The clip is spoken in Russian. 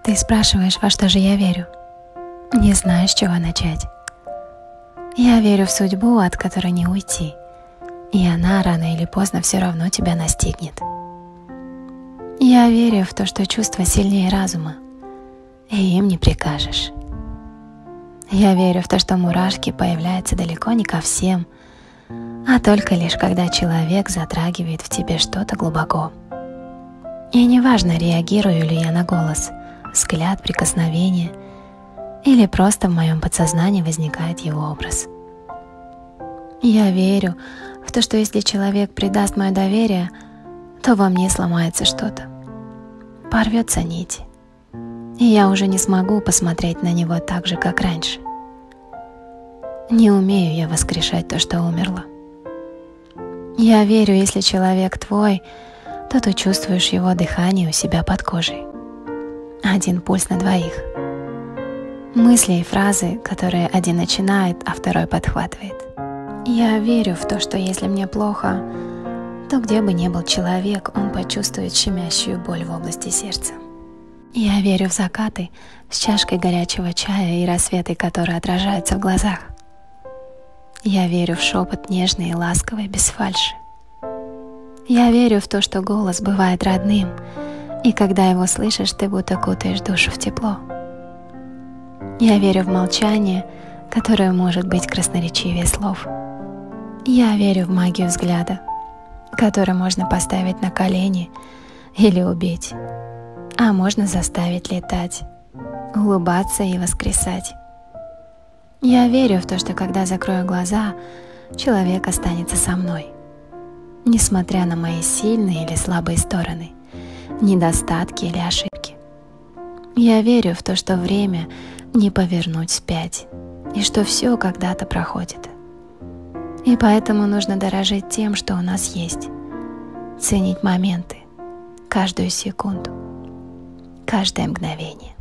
Ты спрашиваешь, во что же я верю? Не знаю, с чего начать. Я верю в судьбу, от которой не уйти, и она рано или поздно все равно тебя настигнет. Я верю в то, что чувства сильнее разума, и им не прикажешь. Я верю в то, что мурашки появляются далеко не ко всем, а только лишь когда человек затрагивает в тебе что-то глубоко. И неважно, реагирую ли я на голос, взгляд, прикосновение, или просто в моем подсознании возникает его образ. Я верю в то, что если человек предаст мое доверие, то во мне сломается что-то, порвется нить, и я уже не смогу посмотреть на него так же, как раньше. Не умею я воскрешать то, что умерло. Я верю, если человек твой, то ты чувствуешь его дыхание у себя под кожей. Один пульс на двоих. Мысли и фразы, которые один начинает, а второй подхватывает. Я верю в то, что если мне плохо, то где бы ни был человек, он почувствует щемящую боль в области сердца. Я верю в закаты с чашкой горячего чая и рассветы, которые отражаются в глазах. Я верю в шепот нежный и ласковый, без фальши. Я верю в то, что голос бывает родным, и когда его слышишь, ты будто кутаешь душу в тепло. Я верю в молчание, которое может быть красноречивее слов. Я верю в магию взгляда, который можно поставить на колени или убить, а можно заставить летать, улыбаться и воскресать. Я верю в то, что когда закрою глаза, человек останется со мной, несмотря на мои сильные или слабые стороны, недостатки или ошибки. Я верю в то, что время не повернуть вспять, и что все когда-то проходит. И поэтому нужно дорожить тем, что у нас есть, ценить моменты, каждую секунду, каждое мгновение.